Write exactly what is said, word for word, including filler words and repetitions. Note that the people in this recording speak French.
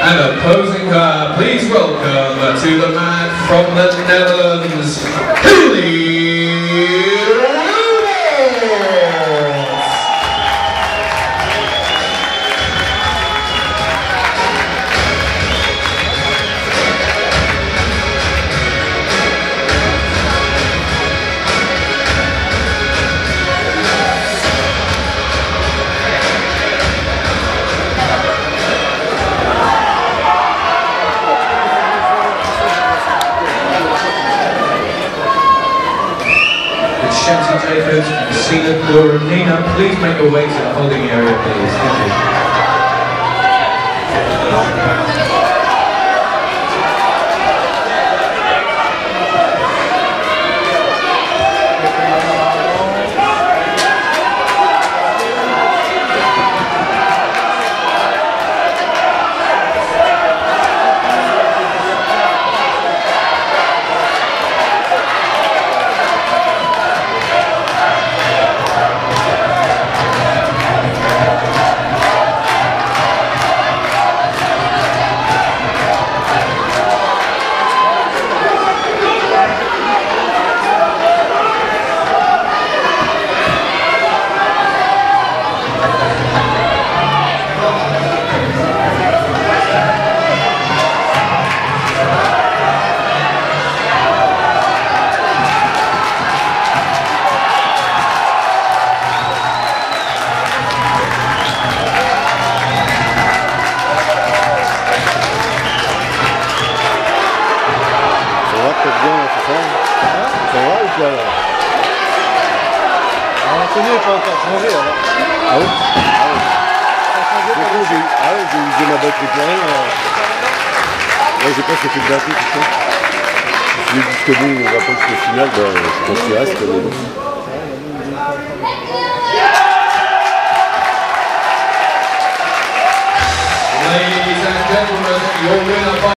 And opposing her, please welcome to the man from the Netherlands, Hayley. Shanty Jacobs and Cena Nina, please make your way to the holding area, please. Thank you. Ça va ou quoi là? Anthony n'est pas encore changé alors. Ah oui? Ah oui. Du coup, j'ai ah oui, j'ai usé ma batterie pour rien. Ouais, j'ai pas fait de batterie, tout ça. Si les disques durs ne va pas jusqu'au final, ben, je pense qu'il reste. Mais bon. Ladies and gentlemen, your winner by